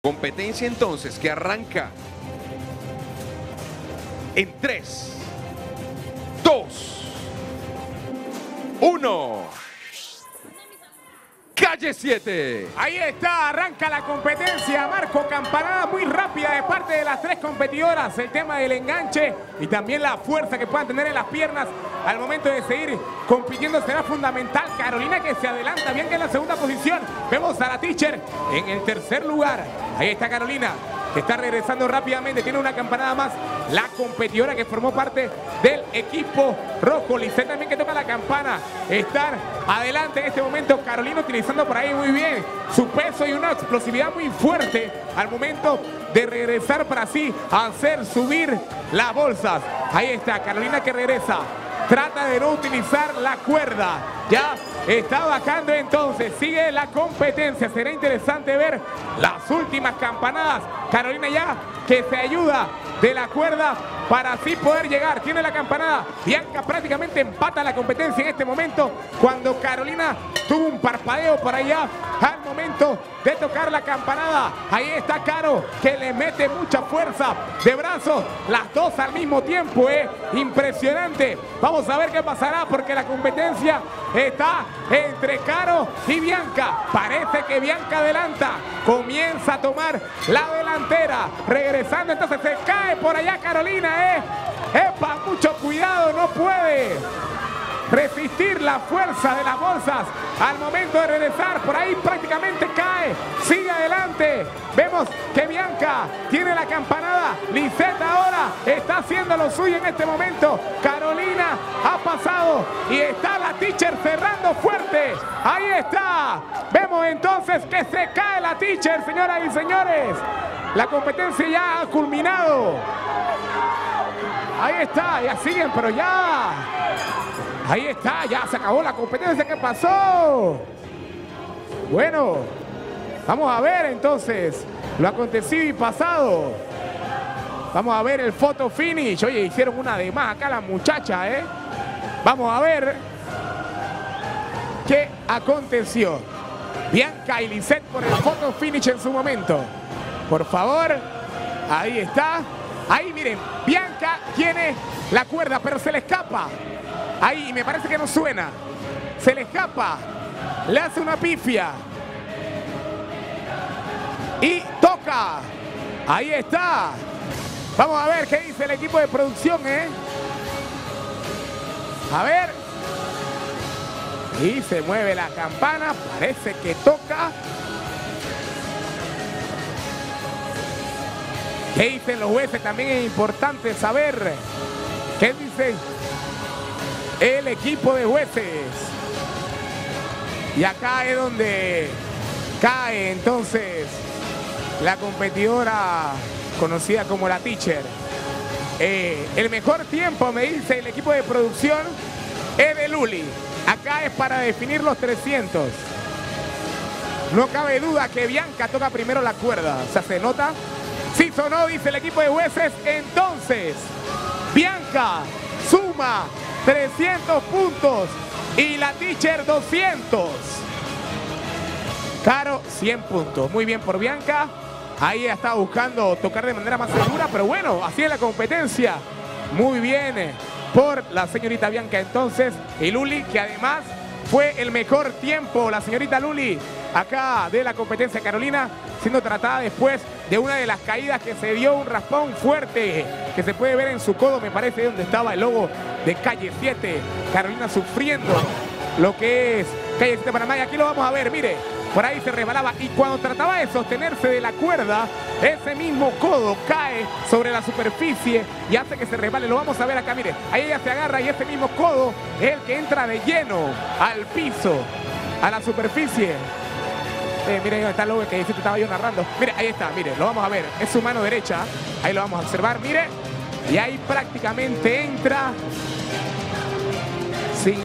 Competencia entonces que arranca en 3, 2, 1. Calle 7. Ahí está, arranca la competencia. Marco, campanada muy rápida de parte de las tres competidoras. El tema del enganche y también la fuerza que puedan tener en las piernas al momento de seguir compitiendo será fundamental. Carolina que se adelanta, bien que en la segunda posición. Vemos a la Teacher en el tercer lugar. Ahí está Carolina, que está regresando rápidamente. Tiene una campanada más. La competidora que formó parte del equipo rojo. Lisset también que toca la campana. Estar adelante en este momento. Carolina utilizando por ahí muy bien su peso y una explosividad muy fuerte al momento de regresar para así hacer subir las bolsas. Ahí está Carolina que regresa. Trata de no utilizar la cuerda. Ya está bajando entonces. Sigue la competencia. Será interesante ver las últimas campanadas. Carolina ya que se ayuda de la cuerda para así poder llegar. Tiene la campanada. Bianca prácticamente empata la competencia en este momento cuando Carolina tuvo un parpadeo por allá al momento de tocar la campanada. Ahí está Caro que le mete mucha fuerza de brazos. Las dos al mismo tiempo. Impresionante. Vamos a ver qué pasará porque la competencia está entre Caro y Bianca. Parece que Bianca adelanta. Comienza a tomar la delantera. Regresando entonces se cae por allá Carolina. ¡Epa! Mucho cuidado, no puede resistir la fuerza de las bolsas al momento de regresar. Por ahí prácticamente cae. Sigue adelante. Vemos que Bianca tiene la campanada. Lisset ahora está haciendo lo suyo en este momento. Carolina ha pasado y está la Teacher cerrando fuerte. Ahí está. Vemos entonces que se cae la Teacher, señoras y señores. La competencia ya ha culminado. Ahí está, ya siguen, pero ya. Ahí está, ya se acabó la competencia. ¿Qué pasó? Bueno, vamos a ver entonces lo acontecido y pasado. Vamos a ver el photo finish. Oye, hicieron una de más acá la muchacha, Vamos a ver qué aconteció. Bianca y Lisset por el photo finish en su momento. Por favor, ahí está. Ahí miren, Bianca tiene la cuerda, pero se le escapa. Ahí me parece que no suena. Se le escapa. Le hace una pifia. Y toca. Ahí está. Vamos a ver qué dice el equipo de producción, A ver. Y se mueve la campana. Parece que toca. ¿Qué dicen los jueces? También es importante saber qué dice el equipo de jueces. Y acá es donde cae entonces la competidora conocida como la Teacher. El mejor tiempo, me dice el equipo de producción, es de Luli. Acá es para definir los 300. No cabe duda que Bianca toca primero la cuerda. O sea, se nota. Sí sonó, dice el equipo de jueces. Entonces, Bianca suma 300 puntos y la Teacher 200. Caro, 100 puntos. Muy bien por Bianca. Ahí está buscando tocar de manera más segura, pero bueno, así es la competencia. Muy bien por la señorita Bianca entonces. Y Luli, que además fue el mejor tiempo, la señorita Luli, acá de la competencia. Carolina siendo tratada después de una de las caídas que se dio, un raspón fuerte que se puede ver en su codo, me parece, donde estaba el logo de Calle 7. Carolina sufriendo lo que es Calle 7 Panamá. Y aquí lo vamos a ver, mire, por ahí se resbalaba y cuando trataba de sostenerse de la cuerda, ese mismo codo cae sobre la superficie y hace que se resbale. Lo vamos a ver acá, mire, ahí ella se agarra y ese mismo codo es el que entra de lleno al piso, a la superficie. Miren, ahí está el logo que estaba yo narrando. Mire, ahí está, mire, lo vamos a ver. Es su mano derecha. Ahí lo vamos a observar, mire. Y ahí prácticamente entra